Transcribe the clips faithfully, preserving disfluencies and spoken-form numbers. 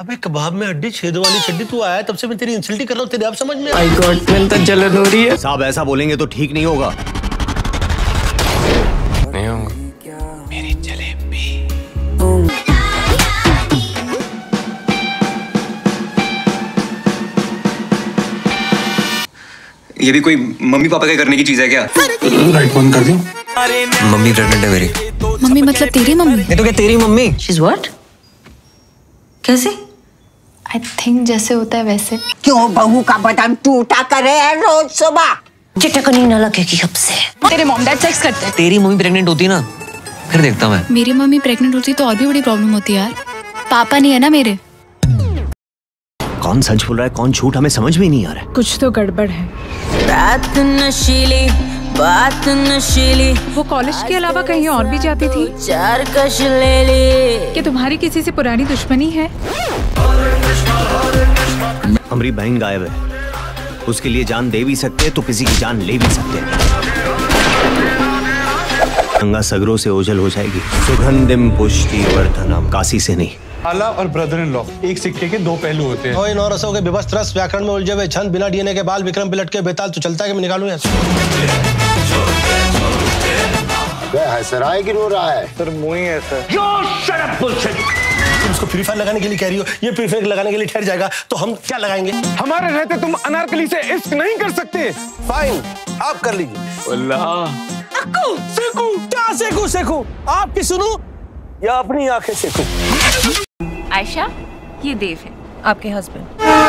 अबे कबाब में हड्डी छेदों वाली चड्डी, तू आया तब से मैं तेरी इंसल्ट ही कर रहा हूँ, तेरे आप समझ में? माय गॉड, मैंने तो जलन हो रही है। साहब ऐसा बोलेंगे तो ठीक नहीं होगा। नहीं होगा। मेरी जलेबी। ये भी कोई मम्मी पापा के करने की चीज है क्या? लाइट बंद कर दूं? मम्मी प्रेग्नेंट है मेरी। मम्मी मतलब तेरी मम्मी? ये तो क्या तेरी मम्मी? She's what? कैसे? I think जैसे होता है वैसे। क्यों बहू का बदन टूटा करे रोज सुबह? चिटकनी न लगेगी अब से। तेरे मॉम डैड सेक्स करते हैं। तेरी मम्मी प्रेग्नेंट होती ना, फिर देखता मैं। मेरी मम्मी प्रेग्नेंट होती तो और भी बड़ी प्रॉब्लम होती यार। पापा नहीं है ना मेरे। कौन सच बोल रहा है कौन झूठ हमें समझ में नहीं आ रहा है। कुछ तो गड़बड़ है। रात नशीली बात नशीली। वो कॉलेज के अलावा कहीं और भी जाती थी? चार कश ले ले। क्या तुम्हारी किसी से पुरानी दुश्मनी है? हमारी बहन गायब है, उसके लिए जान दे भी सकते हैं तो किसी की जान ले भी सकते हैं। गंगा सगरों से ओझल हो जाएगी। सुगंधिम पुष्टि वर्धनम। काशी से नहीं। खाला और ब्रदर इन लॉ एक सिक्के के दो पहलू होते हैं। ओए नौ रसों के विवश रस व्याकरण में उलझे हुए छंद बिना डीएनए के बाल विक्रम पिलट के बेताल तो चलता है कि मैं निकालूं यहाँ हंस रहा है कि रो रहा है? सर मुंह है सर। तुम उसको फ्री फायर लगाने के लिए कह रही हो, ये फ्री फायर लगाने के लिए ठहर जाएगा तो हम क्या लगाएंगे? हमारे रहते तुम अनारकली से इश्क नहीं कर सकते। फाइन, आप कर लीजिए। अल्लाह सेकू क्या सेकू सेकू आपकी सुनू या अपनी आंखें सेकू? आयशा, ये देव है आपके हस्बैंड।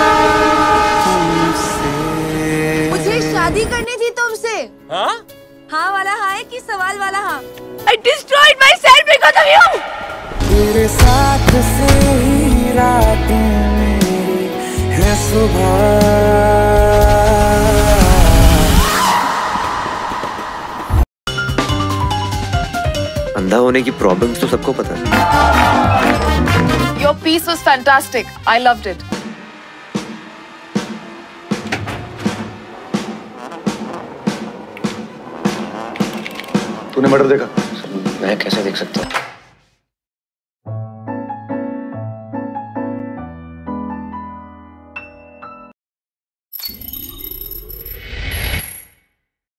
मुझे शादी करनी थी तुमसे। हाँ? हाँ वाला हाँ है कि सवाल वाला हाँ? I destroyed myself because of you. तेरे साथ से ही रातें मेरी है सुबह। अंधा होने की प्रॉब्लम्स तो सबको पता है। Your piece was fantastic. I loved it. तूने मर्डर देखा? मैं कैसे देख सकता हूँ?